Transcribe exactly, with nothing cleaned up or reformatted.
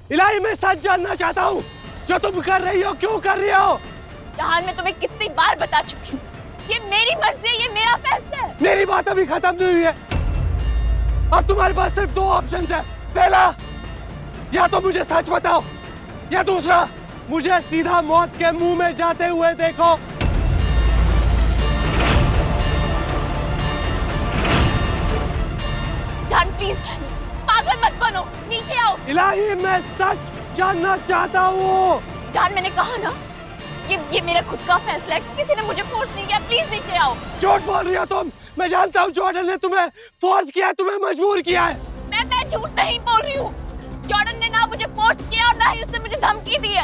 इलाही मैं सच जानना चाहता हूँ, जो तुम कर रही हो क्यों कर रही हो? जहान मैं तुम्हें कितनी बार बता चुकी हूँ, ये मेरी मर्जी है, ये मेरा फैसला है। मेरी बात अभी खत्म नहीं हुई है। अब तुम्हारे पास सिर्फ दो ऑप्शन है। पहला, या तो मुझे सच बताओ, या दूसरा, मुझे सीधा मौत के मुंह में जाते हुए देखो। जान प्लीज, पागल मत बनो, नीचे आओ। इलाही मैं सच जानना चाहता हूँ। जान मैंने कहा ना, ये ये मेरा खुद का फैसला है, किसी ने मुझे फोर्स नहीं किया। प्लीज नीचे आओ। झूठ बोल रही हो तुम। मैं जानता हूँ जॉर्डन ने तुम्हें फोर्स किया है, तुम्हें मजबूर किया है। मैं मैं झूठ नहीं बोल रही हूँ। जॉर्डन ने ना मुझे फोर्स किया और ना ही उसने मुझे धमकी दी है।